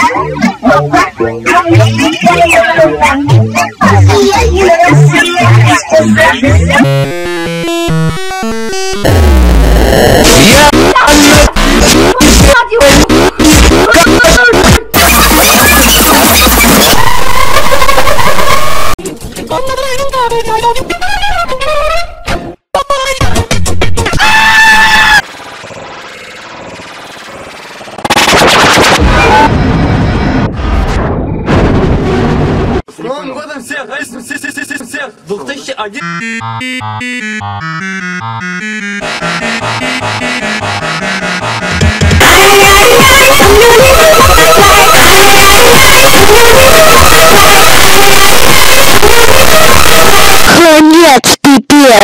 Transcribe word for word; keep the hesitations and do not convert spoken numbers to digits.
С Новым годом всех! Всех! две тысячи один! Конец, пипец!